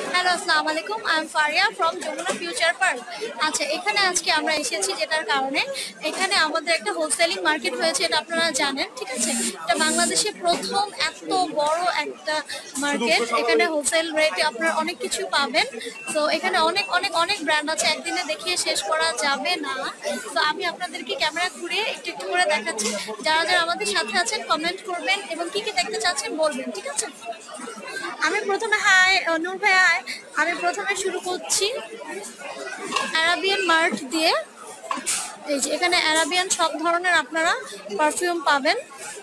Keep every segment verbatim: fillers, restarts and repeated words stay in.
Hello, আসসালামু আলাইকুম। I am Faria from Jamuna future park. আচ্ছা, এখানে আজকে আমরা এসেছি যেটার কারণে এখানে আমাদের একটা হোলসেলিং মার্কেট হয়েছে, এটা আপনারা জানেন, ঠিক আছে? এটা বাংলাদেশে প্রথম এত বড় একটা মার্কেট। এখানে হোলসেল রেটে আপনারা অনেক কিছু পাবেন। তো এখানে অনেক অনেক অনেক ব্র্যান্ড আছে, একদিনে দেখিয়ে শেষ করা যাবে না। তো আমি আপনাদেরকে ক্যামেরা ঘুরিয়ে একটু একটু করে দেখাচ্ছি। যারা যারা আমাদের সাথে আছেন কমেন্ট করবেন এবং কি কি দেখতে চাচ্ছেন বলবেন, ঠিক আছে? আমি প্রথমে হাই নূর ভাই, হাই। আমি প্রথমে শুরু করছি অ্যারাবিয়ান মার্ট দিয়ে। এই যে এখানে অ্যারাবিয়ান সব ধরনের আপনারা পারফিউম পাবেন।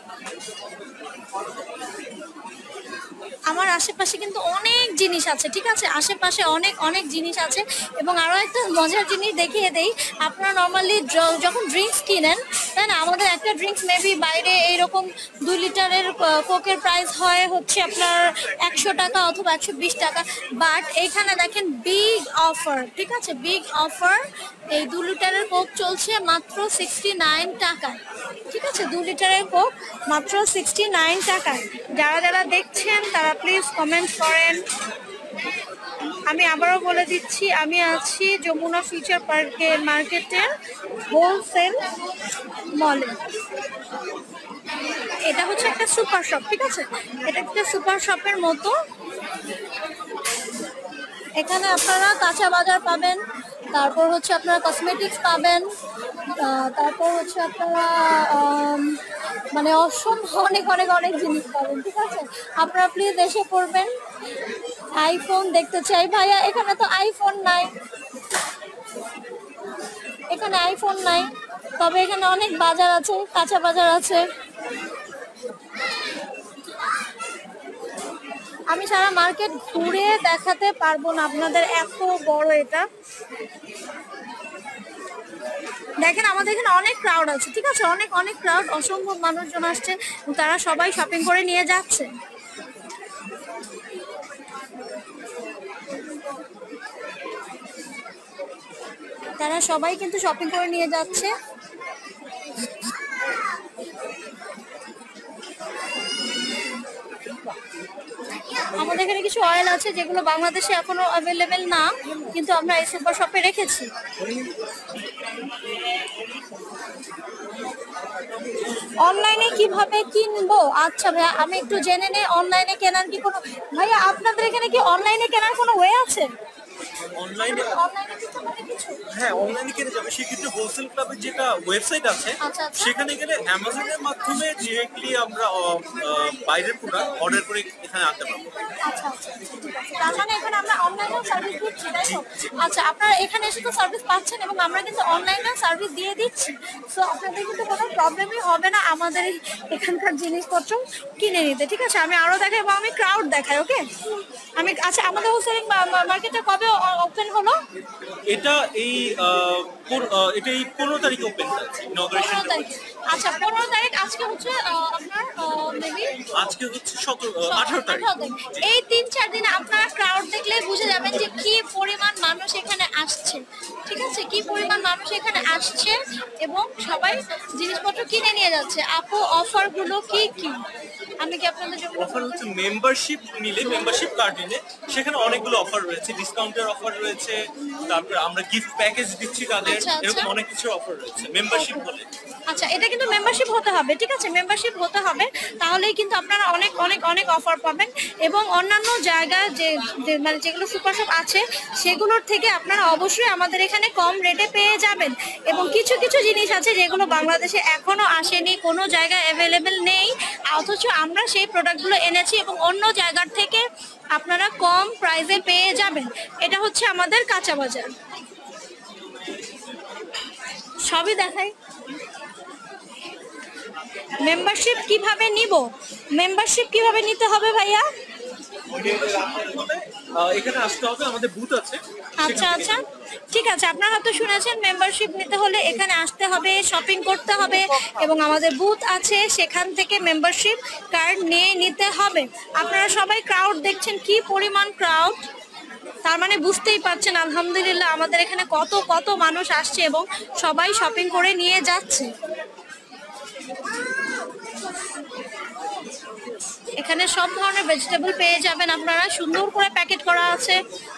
আমার আশেপাশে কিন্তু অনেক জিনিস আছে, ঠিক আছে? আশেপাশে অনেক অনেক জিনিস আছে। এবং আরও একটা মজার জিনিস দেখিয়ে দেই, আপনারা নর্মালি যখন ড্রিঙ্কস কিনেন, তাই না, আমাদের একটা ড্রিঙ্কস মেবি বাইরে এইরকম দুই লিটারের কোকের প্রাইস হয় হচ্ছে আপনার একশো টাকা অথবা একশো বিশ টাকা। বাট এইখানে দেখেন বিগ অফার, ঠিক আছে? বিগ অফার, এই দু লিটারের কোক চলছে মাত্র সিক্সটি নাইন টাকায়, ঠিক আছে? দু লিটারের কোক মাত্র সিক্সটি নাইন টাকায়। যারা যারা দেখছেন তারা প্লিজ কমেন্ট করেন। আমি আবারও বলে দিচ্ছি, আমি আছি যমুনা ফিউচার পার্কের মার্কেটের হোলসেল মলে। এটা হচ্ছে একটা সুপার শপ, ঠিক আছে? এটা একটা সুপার শপের মতো। এখানে আপনারা কাঁচা বাজার পাবেন, তারপর হচ্ছে আপনারা কসমেটিক্স পাবেন, তারপর হচ্ছে আপনারা মানে অসম্ভব অনেক অনেক অনেক জিনিস পাবেন, ঠিক আছে? আপনারা প্লিজ এসে পড়বেন। আইফোন দেখতে চাই ভাইয়া, এখানে তো আইফোন নাই, এখানে আইফোন নাই, তবে এখানে অনেক বাজার আছে, কাঁচা বাজার আছে। আমি সারা মার্কেট ঘুরে দেখাতে পারবো না আপনাদের, এত বড় এটা। দেখেন আমাদের এখানে অনেক ক্রাউড আছে, ঠিক আছে? অনেক অনেক ক্রাউড, অসম্ভব মানুষজন আসছে, তারা সবাই শপিং করে নিয়ে যাচ্ছে। তারা সবাই কিন্তু শপিং করে নিয়ে যাচ্ছে। আমাদের এখানে কিছু অয়েল আছে যেগুলো বাংলাদেশে এখনো অ্যাভেলেবেল না, কিন্তু আমরা এই সুপার শপে রেখেছি। অনলাইনে কিভাবে কিনবো? আচ্ছা ভাইয়া, আমি একটু জেনে নেই অনলাইনে কেনার কি কোনো, ভাইয়া আপনাদের এখানে কি অনলাইনে কেনার কোনো ওয়ে আছে? অনলাইনে হ্যাঁ অনলাইনে কিনে যাবে, সেক্ষেত্রে হোলসেল ক্লাবের যেটা ওয়েবসাইট আছে সেখানে গেলে অ্যামাজনের মাধ্যমে ডিরেক্টলি আমরা বাইরের প্রোডাক্ট অর্ডার করে এখানে আনতে পারবো। আচ্ছা আচ্ছা, তার মানে এখানে আমরা অনলাইনেও সার্ভিস দিচ্ছি, তাই তো? আচ্ছা, আপনারা এখানে এসে তো সার্ভিস পাচ্ছেন এবং আমরা কিন্তু অনলাইনেও সার্ভিস দিয়ে দিচ্ছি। সো আপনাদের কিন্তু কোনো প্রবলেমই হবে না আমাদের এখানকার জিনিসপত্র কিনে নিতে, ঠিক আছে? আমি আরও দেখাই এবং আমি ক্রাউড দেখাই, ওকে? আমি আচ্ছা, আমাদের হোলসেলিং মার্কেটে কবে ওপেন হলো? এটা এই এটা এই পনেরো তারিখে ওপেন হয়েছে, ইনঅগারেশন। আচ্ছা, পনেরো তারিখ। আজকে হচ্ছে আপনার মেবি আজকে হচ্ছে সতেরো আঠারো তারিখ। এই তিন চার দিনে আপনারা ক্রাউড দেখলে বুঝে যাবেন যে কি পরিমাণ মানুষ এখানে আসছে, ঠিক আছে? কি পরিমাণ মানুষ এখানে আসছে এবং সবাই জিনিসপত্র কিনে নিয়ে যাচ্ছে। আপু, অফারগুলো কি কি? আমি কি আপনাদের জন্য অফার হচ্ছে মেম্বারশিপ নিলে, মেম্বারশিপ কার্ড নিলে সেখানে অনেকগুলো অফার রয়েছে, ডিসকাউন্টের অফার রয়েছে, তারপর আমরা গিফট প্যাকেজ দিচ্ছি তাদের, এরকম অনেক কিছু অফার রয়েছে মেম্বারশিপ হলে। আচ্ছা, এটা কিন্তু মেম্বারশিপ হতে হবে, ঠিক আছে? মেম্বারশিপ হতে হবে, তাহলেই কিন্তু আপনারা অনেক অনেক অনেক অফার পাবেন। এবং অন্যান্য জায়গায় যে মানে যেগুলো সুপার শপ আছে সেগুলোর থেকে আপনারা অবশ্যই আমাদের এখানে কম রেটে পেয়ে যাবেন। এবং কিছু কিছু জিনিস আছে যেগুলো বাংলাদেশে এখনো আসেনি, কোনো জায়গায় অ্যাভেলেবেল নেই, অথচ আমরা সেই প্রোডাক্টগুলো এনেছি এবং অন্য জায়গার থেকে আপনারা কম প্রাইসে পেয়ে যাবেন। এটা হচ্ছে আমাদের কাঁচা বাজার। সবই দেখাই। মেম্বারশিপ কিভাবে নিব? মেম্বারশিপ কিভাবে নিতে হবে ভাইয়া? এখানে আসতে হবে, আমাদের বুথ আছে। আচ্ছা আচ্ছা, ঠিক আছে, আপনারা তো শুনেছেন মেম্বারশিপ নিতে হলে এখানে আসতে হবে, শপিং করতে হবে এবং আমাদের বুথ আছে, সেখান থেকে মেম্বারশিপ কার্ড নিয়ে নিতে হবে। আপনারা সবাই ক্রাউড দেখছেন, কি পরিমাণ ক্রাউড, তার মানে বুঝতেই পারছেন আলহামদুলিল্লাহ আমাদের এখানে কত কত মানুষ আসছে এবং সবাই শপিং করে নিয়ে যাচ্ছে। এখানে সব ধরনের ভেজিটেবল পেয়ে যাবেন আপনারা, সুন্দর করে প্যাকেট করা আছে।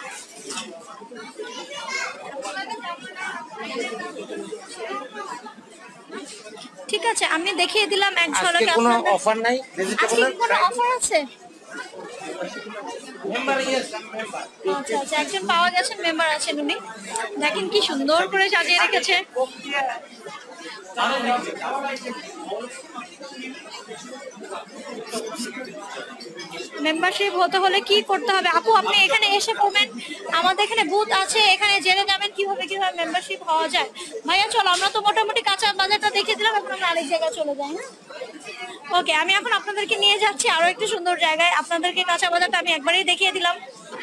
ঠিক আছে, আমি দেখিয়ে দিলাম এক ঝলকে। কোনো অফার নাই ভেজিটেবলের? কোনো অফার আছে? আচ্ছা আচ্ছা, একজন পাওয়া গেছে, মেম্বার আছেন উনি। দেখেন কি সুন্দর করে সাজিয়ে রেখেছে। মেম্বারশিপ হতে হলে কি করতে হবে আপু? আপনি এখানে এসে পড়বেন, আমাদের এখানে বুথ আছে, এখানে জেনে যাবেন কিভাবে কিভাবে মেম্বারশিপ হওয়া যায়। ভাইয়া চলো, আমরা তো মোটামুটি কাঁচা বাজারটা দেখিয়ে দিলাম, এখন আমরা আরেক জায়গায় চলে যাই। হ্যাঁ ওকে, আমি এখন আপনাদেরকে নিয়ে যাচ্ছি আরো একটু সুন্দর জায়গায়। আপনাদেরকে কাঁচা বাজারটা আমি একবারই দেখিয়ে দিলাম।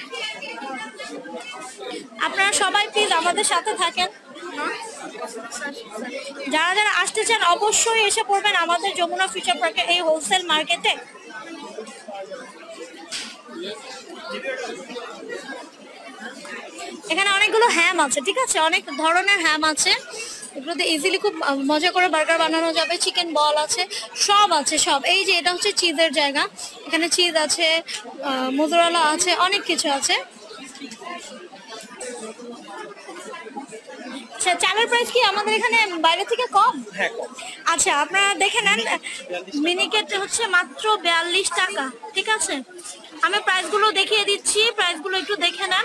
আপনারা সবাই প্লিজ আমাদের সাথে থাকেন। যারা যারা আসতে চান অবশ্যই এসে পড়বেন আমাদের যমুনা ফিউচার পার্কে এই হোলসেল মার্কেটে। এখানে অনেকগুলো হ্যাম আছে, ঠিক আছে, অনেক ধরনের হ্যাম আছে। এগুলোতে ইজিলি খুব মজা করে বার্গার বানানো যাবে। চিকেন বল আছে, সব আছে সব। এই যে এটা হচ্ছে চিজের জায়গা, এখানে চিজ আছে, মোজরেলা আছে, অনেক কিছু আছে। আচ্ছা, চালের প্রাইস কি আমাদের এখানে বাইরে থেকে কম? আচ্ছা, আপনারা দেখে নেন, মিনিকেট হচ্ছে মাত্র বিয়াল্লিশ টাকা। ঠিক আছে, আমি প্রাইসগুলো দেখিয়ে দিচ্ছি, প্রাইসগুলো একটু দেখে নেন।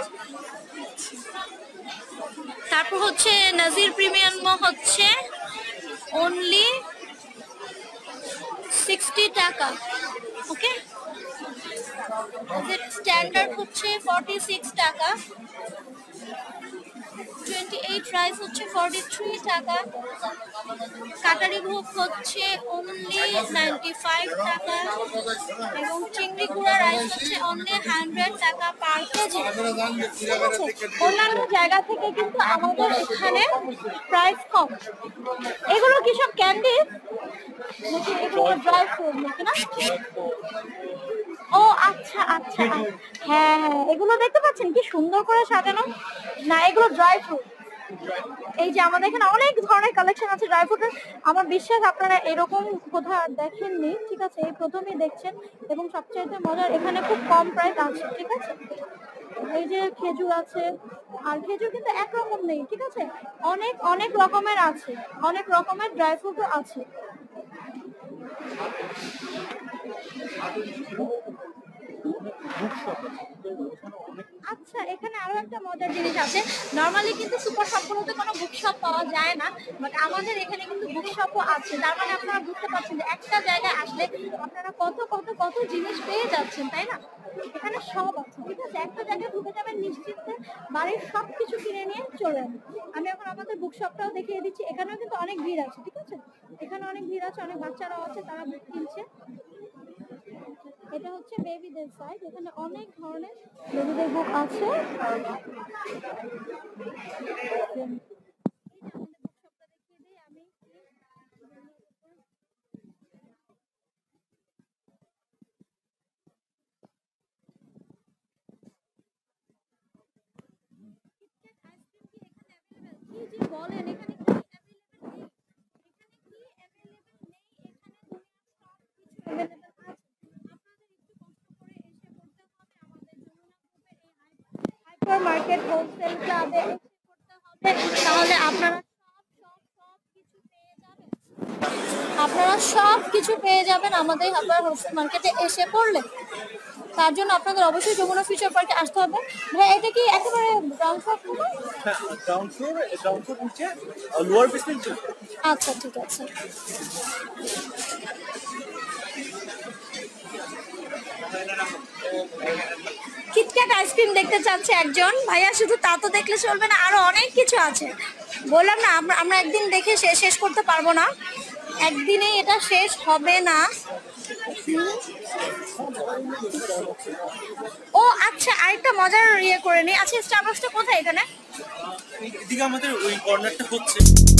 তারপর হচ্ছে নাজির প্রিমিয়াম হচ্ছে অনলি সিক্সটি টাকা। ওকে, স্ট্যান্ডার্ড হচ্ছে ফর্টি সিক্স টাকা। টোয়েন্টি এইট রাইস হচ্ছে ফর্টি থ্রি টাকা। কাটারি ভোগ হচ্ছে অনলি নাইনটি ফাইভ টাকা এবং চিংড়ি গুঁড়া রাইস হচ্ছে অনলি হান্ড্রেড টাকা পার কেজি। অন্যান্য জায়গা থেকে কিন্তু আমাদের এখানে প্রাইস কম। এগুলো কি সব ক্যান্ডি নাকি এগুলো ড্রাই ফ্রুট নাকি? না, ও আচ্ছা আচ্ছা, হ্যাঁ হ্যাঁ, এগুলো দেখতে পাচ্ছেন কি সুন্দর করে সাজানো। না, এগুলো ড্রাই ফ্রুট। এই যে আমাদের এখানে অনেক ধরনের কালেকশন আছে ড্রাই ফ্রুটের। আমার বিশ্বাস আপনারা এরকম কোথাও দেখেননি। ঠিক আছে, এই প্রথমেই দেখছেন এবং সবচেয়ে মজার, এখানে খুব কম প্রাইস আছে। ঠিক আছে, এই যে খেজুর আছে, আর খেজুর কিন্তু একরকম নেই। ঠিক আছে, অনেক অনেক রকমের আছে, অনেক রকমের ড্রাই ফ্রুটও আছে। আচ্ছা, এখানে আরো একটা মজার জিনিস আছে। নরমালি কিন্তু সুপার শপগুলোতে কোনো বুকশপ পাওয়া যায় না, বাট আমাদের এখানে কিন্তু বুকশপও আছে। তার মানে আপনারা বুঝতে পারছেন যে একটা জায়গায় আসলে আপনারা কত কত কত জিনিস পেয়ে যাচ্ছেন, তাই না? এখানে সব আছে। ঠিক আছে, একটা জায়গায় ঢুকে যাবেন নিশ্চিন্তে, বাড়ির সব কিছু কিনে নিয়ে চলে যাবেন। আমি এখন আমাদের বুকশপটাও দেখিয়ে দিচ্ছি। এখানেও কিন্তু অনেক ভিড় আছে। ঠিক আছে, এখানে অনেক ভিড় আছে, অনেক বাচ্চারাও আছে, তারা বুক কিনছে। এটা হচ্ছে বেবিদের সাইড, এখানে অনেক ধরনের বেবিদের বুক আছে। বলেন এখানে কি অ্যাভেলেবল নেই? এখানে কি অ্যাভেলেবল নেই? এখানে দুনিয়ার সব কিছু অ্যাভেলেবল আছে। হাইপার মার্কেট হোলসেল ক্লাবে এসে করতে হবে, তাহলে আপনারা সব সব সব কিছু পেয়ে যাবেন। আপনারা সব কিছু পেয়ে যাবেন আমাদের হাইপার হোলসেল মার্কেটে এসে পড়লে। তার জন্য আপনাদের অবশ্যই যমুনা ফিউচার পার্কে আসতে হবে। ভাই, এটা কি একেবারে গ্রাউন্ড ফ্লোর থেকে? হ্যাঁ, গ্রাউন্ড ফ্লোর, গ্রাউন্ড ফ্লোর নিচে লোয়ার বেসমেন্ট। আচ্ছা, ঠিক আছে। কিটক্যাট আইসক্রিম দেখতে চাচ্ছে একজন ভাইয়া। শুধু তা তো দেখলে চলবে না, আরো অনেক কিছু আছে। বললাম না, আমরা একদিন দেখে শেষ করতে পারবো না, একদিনে এটা শেষ হবে না। ও আচ্ছা, আরেকটা মজার ইয়ে করে নি। আচ্ছা, স্টারবাক্সটা কোথায়? এখানে এদিকে আমাদের ওই কর্নারটা হচ্ছে